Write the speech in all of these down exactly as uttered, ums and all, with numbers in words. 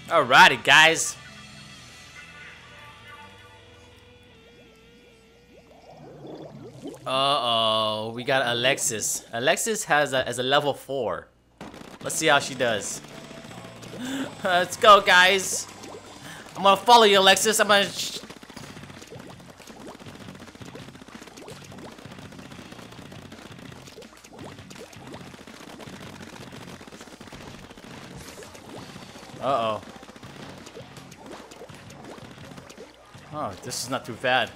Alrighty, guys. Uh-oh, we got Alexis. Alexis has a, as a level four. Let's see how she does. Let's go, guys. I'm gonna follow you, Alexis. I'm gonna... Sh Uh-oh. Oh, this is not too bad.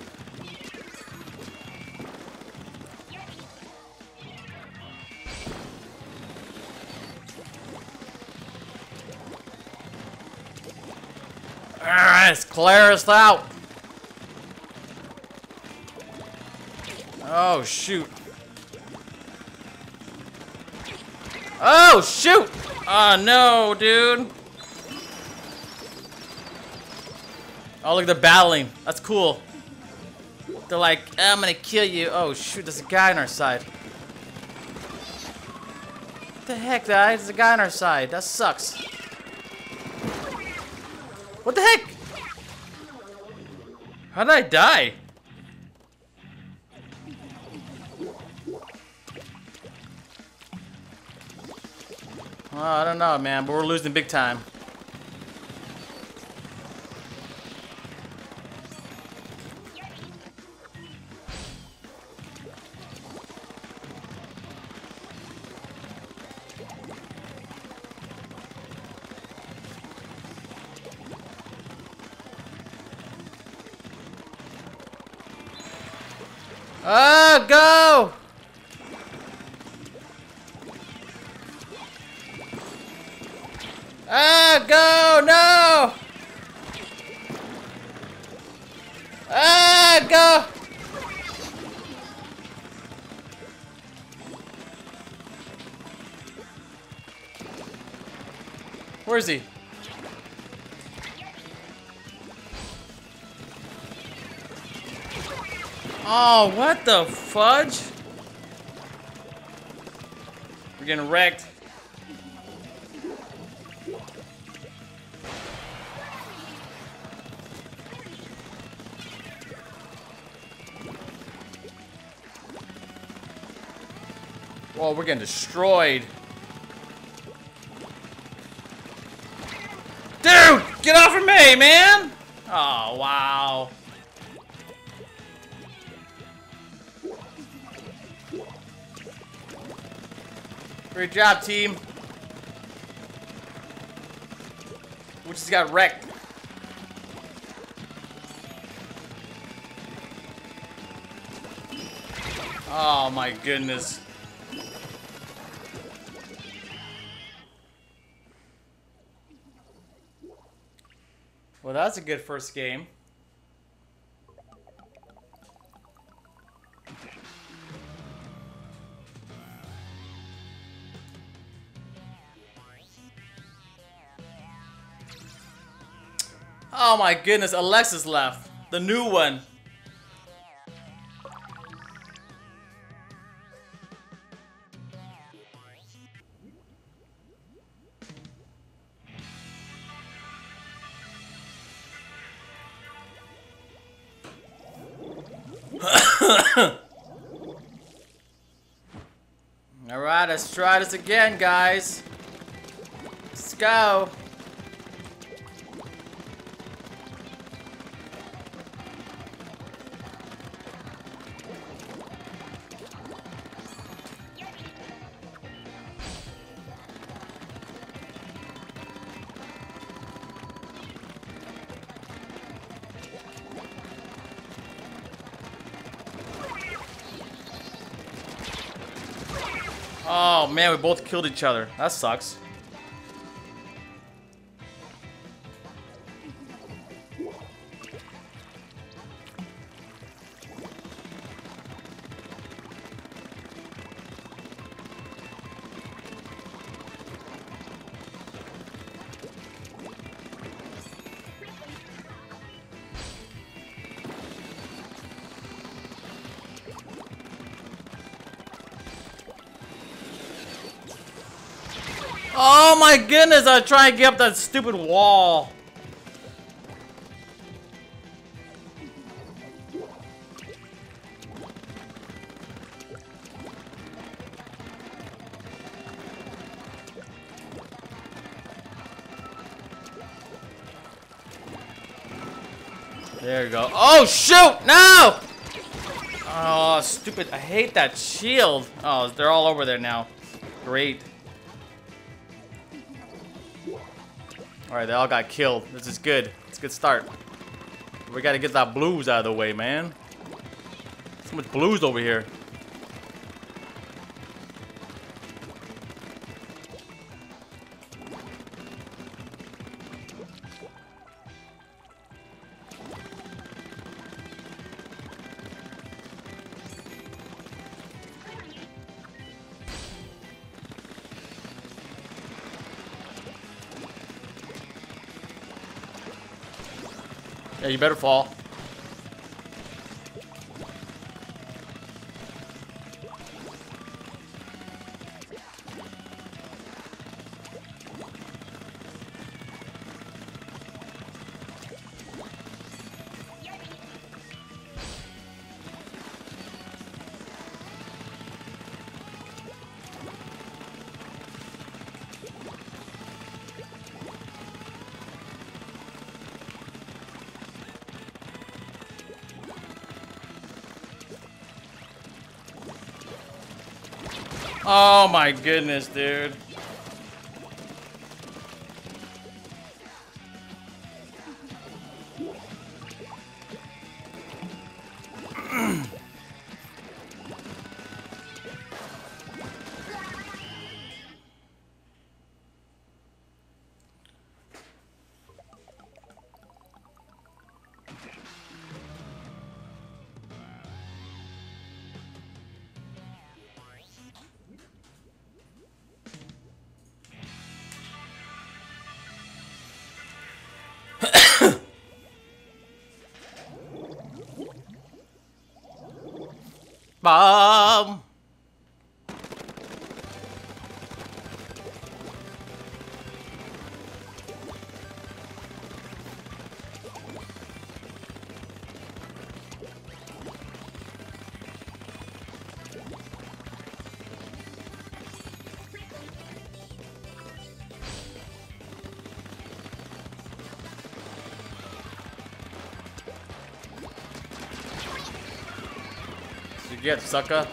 Alright, let's clear us out. Oh, shoot. Oh, shoot! Oh, no, dude. Oh, look, they're battling. That's cool. They're like, I'm gonna kill you. Oh, shoot, there's a guy on our side. What the heck, guys? There's a guy on our side. That sucks. What the heck? How did I die? Oh, I don't know, man, but we're losing big time. Oh, go! Ah, go! No! Ah, go! Where is he? Oh, what the fudge? We're getting wrecked. Whoa, we're getting destroyed. Dude, get off of me, man! Oh, wow. Great job, team. We just got wrecked. Oh my goodness. Well, that's a good first game. Oh my goodness, Alexis left. The new one. Alright, let's try this again, guys. Let's go. Oh man, we both killed each other. That sucks. Oh my goodness, I was trying to get up that stupid wall. There you go. Oh shoot! No! Oh, stupid. I hate that shield. Oh, they're all over there now. Great. Alright, they all got killed. This is good. It's a good start. We gotta get that blues out of the way, man. So much blues over here. Yeah, you better fall. Oh my goodness, dude. Bomb. You get, sucker.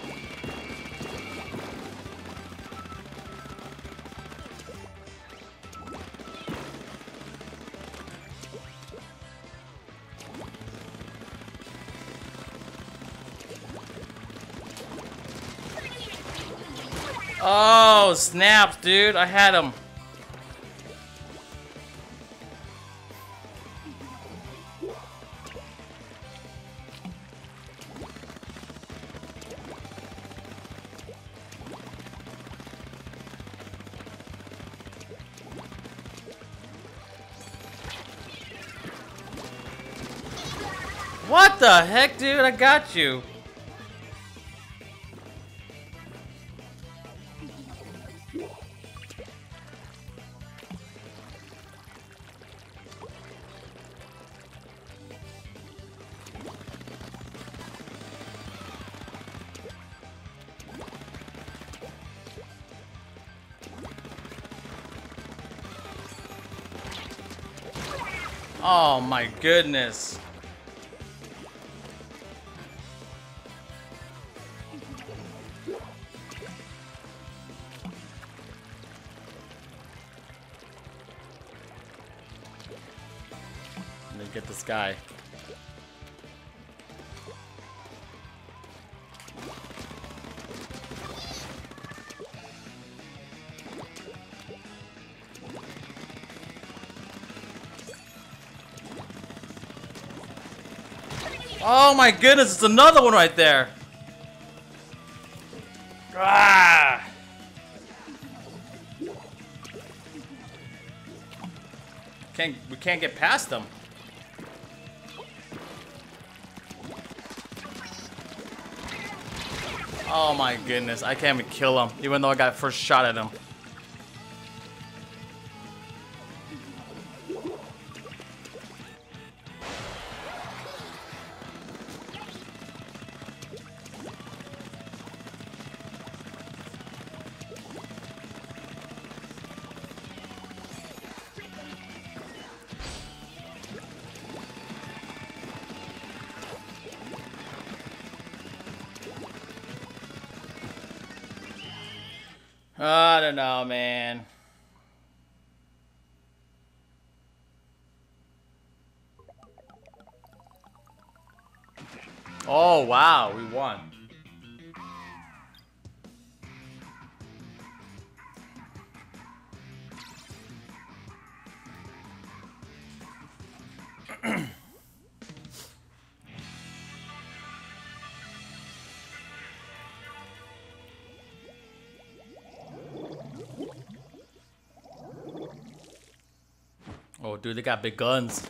Oh, snaps, dude. I had him. What the heck, dude? I got you. Oh my goodness. Let me get this guy. Oh my goodness, it's another one right there. Ah! Can't, we can't get past them. Oh my goodness, I can't even kill him, even though I got first shot at him. I don't know, man. Oh, wow, we won. Oh, dude, they got big guns.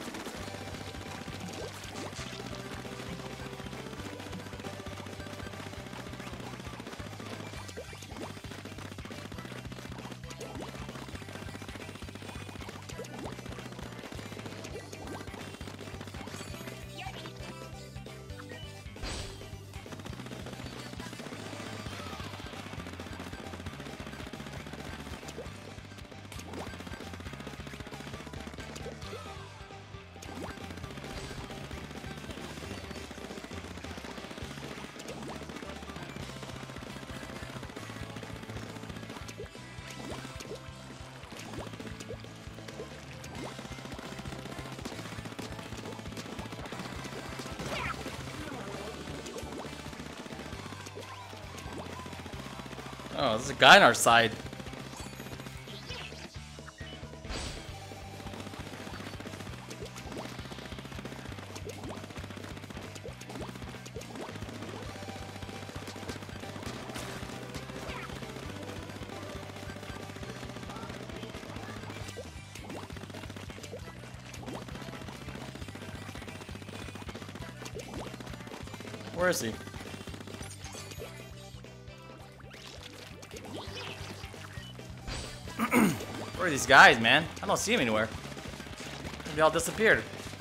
Oh, there's a guy on our side. Where is he? Where are these guys, man? I don't see them anywhere. They all disappeared.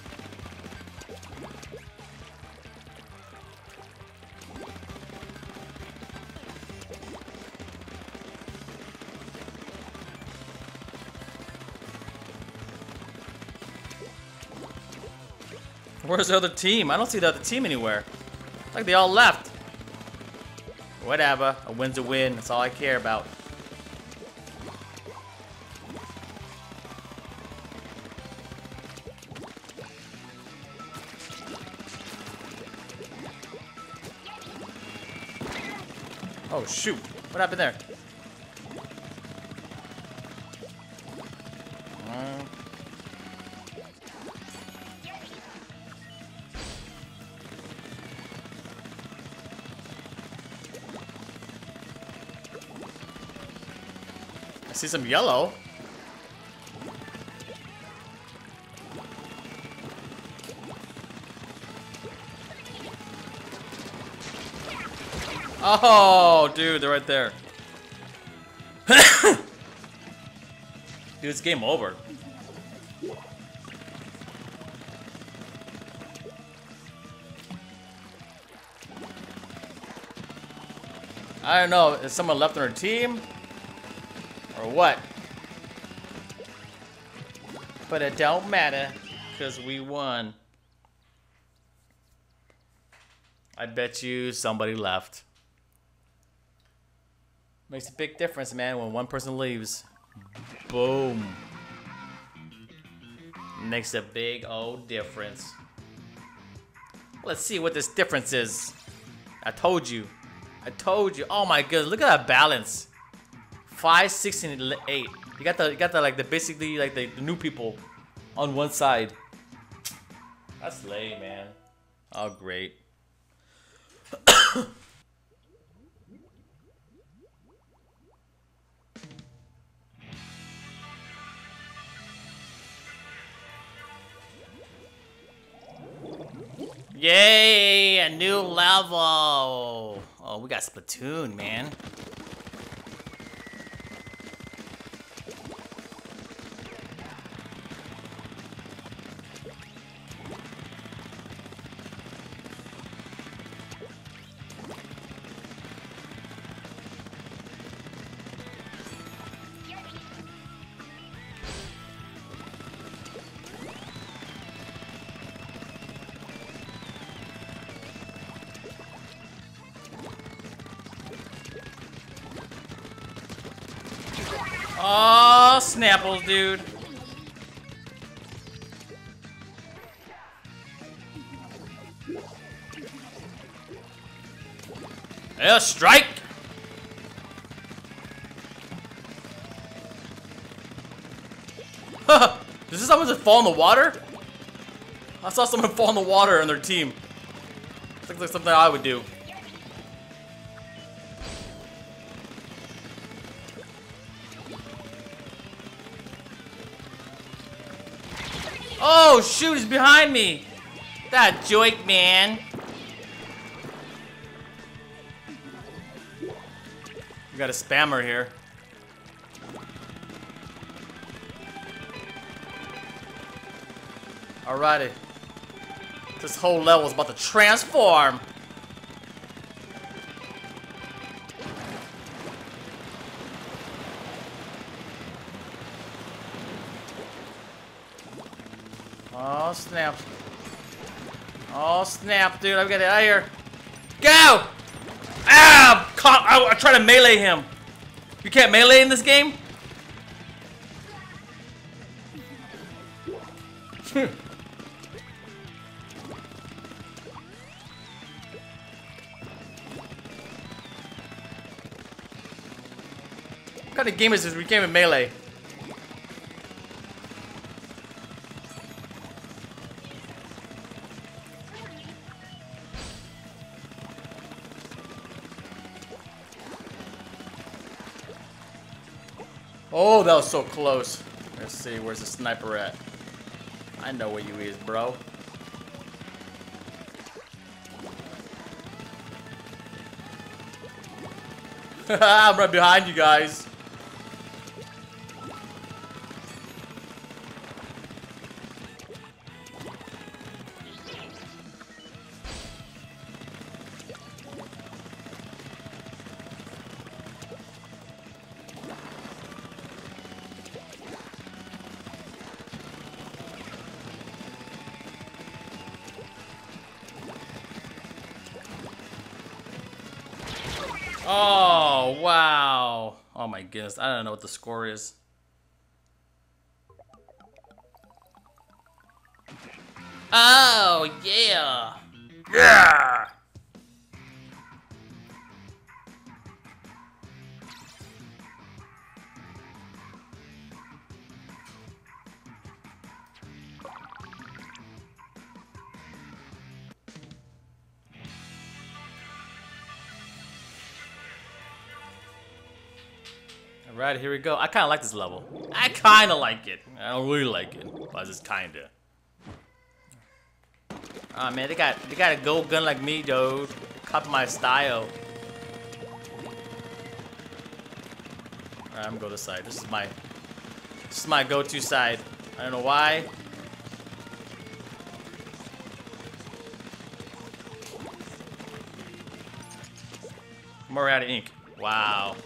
Where's the other team? I don't see the other team anywhere. Like they all left. Whatever. A win's a win. That's all I care about. Oh shoot. What happened there? Uh, I see some yellow. Oh, dude, they're right there. Dude, it's game over. I don't know, is someone left on our team? Or what? But it don't matter, because we won. I bet you somebody left. Makes a big difference, man, when one person leaves. Boom. Makes a big old difference. Let's see what this difference is. I told you. I told you. Oh my goodness, look at that balance. Five, six, and eight. You got the you got the like the basically like the, the new people on one side. That's lame, man. Oh great. Yay, a new level. Oh, we got Splatoon, man. Oh, Snapples, dude. Yeah, strike! Does this someone just fall in the water? I saw someone fall in the water on their team. Looks like something I would do. Oh shoot, he's behind me! That joke, man. We got a spammer here. Alrighty. This whole level is about to transform. Oh snap. Oh snap, dude. I'm getting out of here. Go! Ah! I, I try to melee him. You can't melee in this game? Hmm. What kind of game is this? We can't even melee. Oh, that was so close. Let's see, where's the sniper at? I know where you is, bro. I'm right behind you guys. Oh, wow. Oh my goodness. I don't know what the score is. Oh, yeah. Yeah. Alright, here we go. I kind of like this level. I kind of like it. I don't really like it, but just kinda. Oh man, they got they got a gold gun like me, dude. Copy my style. Alright, I'm gonna go this side. This is my this is my go-to side. I don't know why. I'm already out of ink. Wow.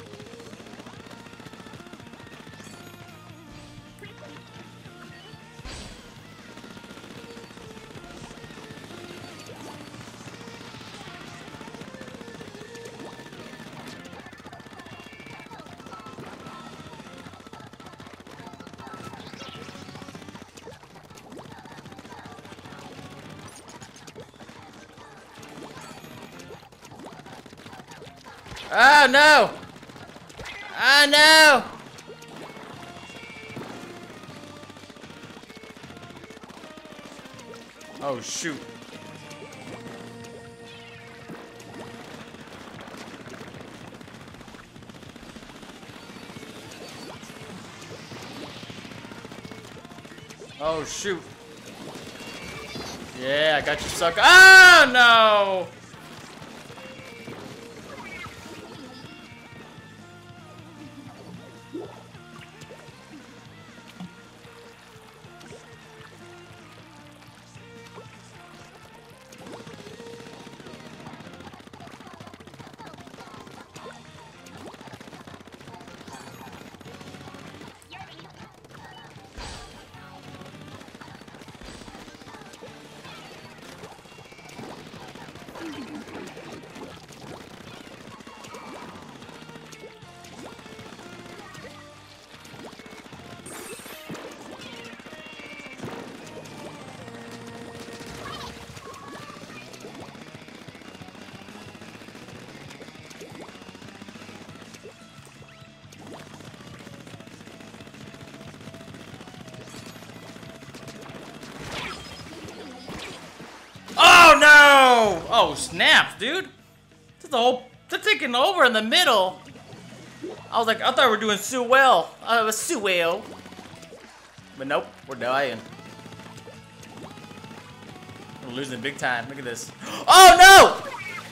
Oh no! Oh no! Oh shoot. Oh shoot. Yeah, I got you, sucker. Oh no! Oh, snaps, dude. This the whole, they're taking over in the middle. I was like, I thought we were doing so well. I was so well. But nope, we're dying. We're losing big time. Look at this. Oh no!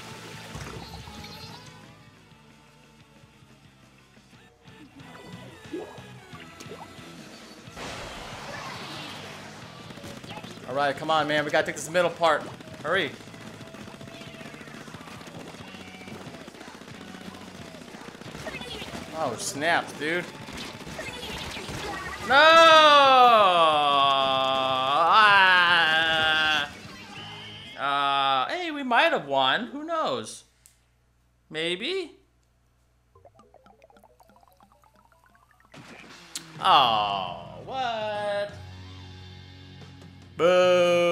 All right, come on, man. We gotta take this middle part. Hurry. Oh, snaps, dude. No! Ah! Uh, hey, we might have won. Who knows? Maybe? Oh, what? Boo!